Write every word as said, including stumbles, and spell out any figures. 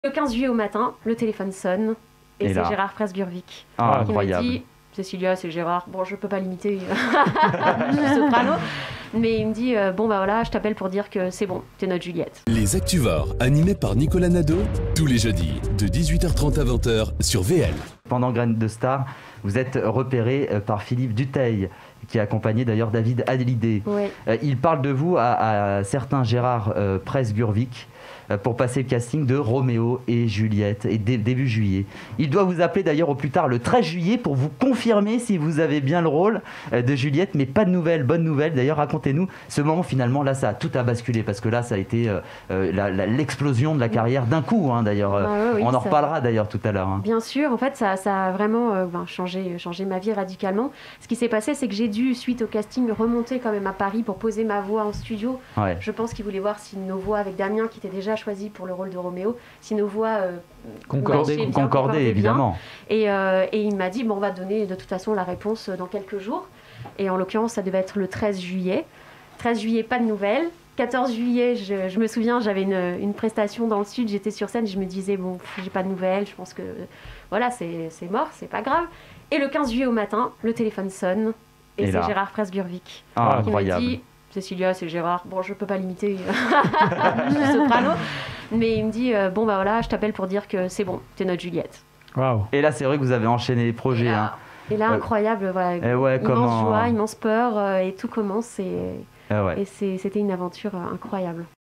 Le quinze juillet au matin, le téléphone sonne et, et c'est là... Gérard Presburvic ah, qui incroyable. me dit « Cécilia, c'est Gérard. Bon, je peux pas l'imiter, je suis soprano. » Mais il me dit euh, « Bon, bah voilà, je t'appelle pour dire que c'est bon, t'es notre Juliette. » Les Actuvores, animés par Nicolas Nadeau, tous les jeudis, de dix-huit heures trente à vingt heures sur V L. Pendant Graines de Star, vous êtes repéré par Philippe Dutheil, qui a accompagné d'ailleurs David Hallyday. Oui. Euh, il parle de vous à, à certains Gérard euh, Presburvic euh, pour passer le casting de Roméo et Juliette, et dé, début juillet. Il doit vous appeler d'ailleurs au plus tard le treize juillet pour vous confirmer si vous avez bien le rôle euh, de Juliette, mais pas de nouvelles, bonne nouvelle. D'ailleurs, racontez-nous ce moment finalement, là ça a tout a basculé, parce que là ça a été euh, euh, la, la, l'explosion de la carrière d'un coup, hein, d'ailleurs. Ah ouais, oui, On en ça... reparlera d'ailleurs tout à l'heure. Hein. Bien sûr, en fait ça, ça a vraiment euh, ben, changé, changé ma vie radicalement. Ce qui s'est passé, c'est que j'ai dû, suite au casting, remonter quand même à Paris pour poser ma voix en studio. Ouais. Je pense qu'il voulait voir si nos voix, avec Damien qui était déjà choisi pour le rôle de Roméo, si nos voix euh, concordaient, bien, concordaient évidemment. Et, euh, et il m'a dit bon, on va donner de toute façon la réponse dans quelques jours. Et en l'occurrence, ça devait être le treize juillet. treize juillet, pas de nouvelles. quatorze juillet, je, je me souviens, j'avais une, une prestation dans le sud, j'étais sur scène, je me disais bon, j'ai pas de nouvelles, je pense que voilà, c'est, c'est mort, c'est pas grave. Et le quinze juillet au matin, le téléphone sonne. Et, et c'est là... Gérard Presburvic ah, qui incroyable. me dit « Cécilia, c'est Gérard. Bon, je peux pas l'imiter, je suis soprano. » Mais il me dit euh, « Bon, bah voilà, je t'appelle pour dire que c'est bon, t'es notre Juliette. » Wow. Et là, c'est vrai que vous avez enchaîné les projets. Et là, hein. et là ouais. incroyable, voilà. Et ouais, immense comment... joie, immense peur, euh, et tout commence. Et, et, ouais. et c'est, c'était une aventure incroyable.